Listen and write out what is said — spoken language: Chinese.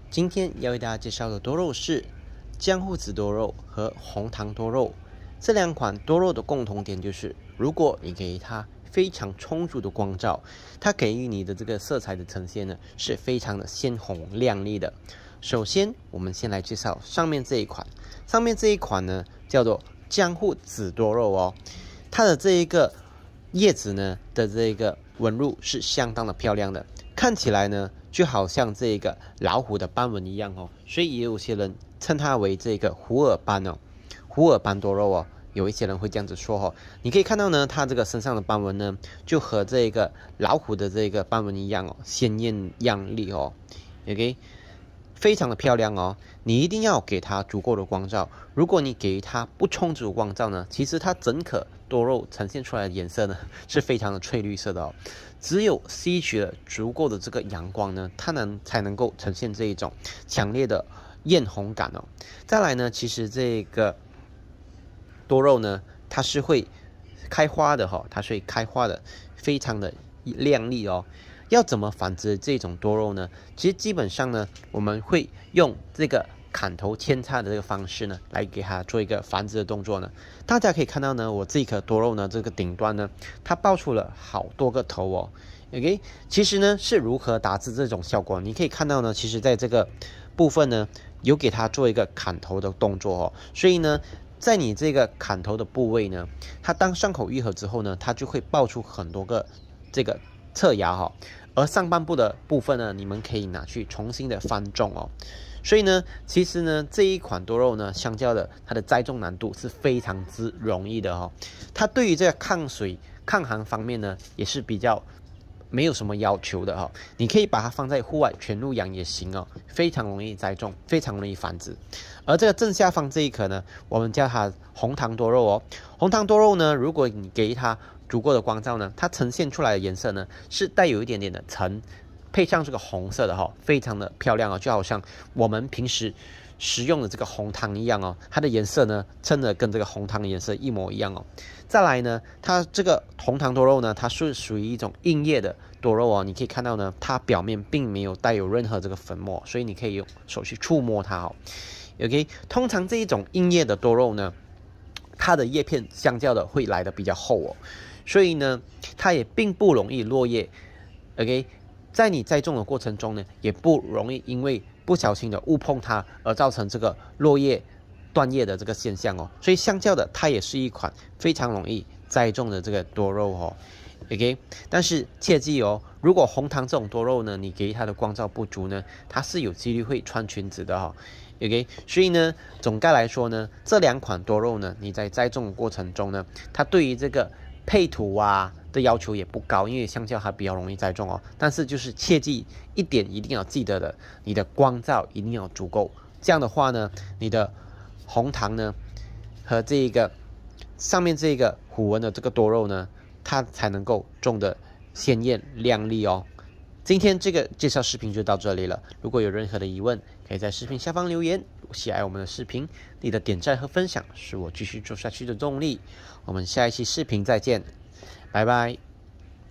今天要为大家介绍的多肉是江户紫多肉和红糖多肉。这两款多肉的共同点就是，如果你给它非常充足的光照，它给予你的这个色彩的呈现呢，是非常的鲜红亮丽的。首先，我们先来介绍上面这一款。上面这一款呢，叫做江户紫多肉哦。它的这一个叶子呢的这个纹路是相当的漂亮的，看起来呢就好像这个老虎的斑纹一样哦，所以也有些人称它为这个虎耳斑哦，虎耳斑多肉哦。有一些人会这样子说哦，你可以看到呢，它这个身上的斑纹呢，就和这个老虎的这个斑纹一样哦，鲜艳亮丽哦。OK， 非常的漂亮哦。你一定要给它足够的光照，如果你给它不充足的光照呢，其实它整颗多肉呈现出来的颜色呢，是非常的翠绿色的哦。只有吸取了足够的这个阳光呢，它才能够呈现这一种强烈的艳红感哦。再来呢，其实这个多肉呢，它是会开花的哈，它是会开花的，非常的亮丽哦。要怎么繁殖这种多肉呢？其实基本上呢，我们会用这个砍头扦插的这个方式呢，来给它做一个繁殖的动作呢。大家可以看到呢，我这颗多肉呢，这个顶端呢，它爆出了好多个头哦。OK， 其实呢是如何达至这种效果？你可以看到呢，其实在这个部分呢，有给它做一个砍头的动作哦。所以呢，在你这个砍头的部位呢，它当伤口愈合之后呢，它就会爆出很多个这个侧芽哈。而上半部的部分呢，你们可以拿去重新的翻种哦。所以呢，其实呢，这一款多肉呢，相较的它的栽种难度是非常之容易的哦。它对于这个抗水、抗寒方面呢，也是比较没有什么要求的哦。你可以把它放在户外全路养也行哦，非常容易栽种，非常容易繁殖。而这个正下方这一颗呢，我们叫它红糖多肉哦。红糖多肉呢，如果你给它足够的光照呢，它呈现出来的颜色呢，是带有一点点的橙，配上这个红色的哈，非常的漂亮哦，就好像我们平时食用的这个红糖一样哦，它的颜色呢，真的跟这个红糖的颜色一模一样哦。再来呢，它这个红糖多肉呢，它是属于一种硬叶的多肉哦，你可以看到呢，它表面并没有带有任何这个粉末，所以你可以用手去触摸它哦。OK， 通常这一种硬叶的多肉呢，它的叶片相较的会来的比较厚哦。所以呢，它也并不容易落叶 ，OK， 在你栽种的过程中呢，也不容易因为不小心的误碰它而造成这个落叶、断叶的这个现象哦。所以相较的，它也是一款非常容易栽种的这个多肉哦。OK， 但是切记哦，如果红糖这种多肉呢，你给它的光照不足呢，它是有几率会穿裙子的哈。OK， 所以呢，总概来说呢，这两款多肉呢，你在栽种的过程中呢，它对于这个配土啊的要求也不高，因为相较它比较容易栽种哦。但是就是切记一点一定要记得的，你的光照一定要足够。这样的话呢，你的红糖呢和这个上面这个虎纹的这个多肉呢，它才能够种的鲜艳亮丽哦。今天这个介绍视频就到这里了。如果有任何的疑问，可以在视频下方留言。如果喜爱我们的视频，你的点赞和分享是我继续做下去的动力。我们下一期视频再见，拜拜。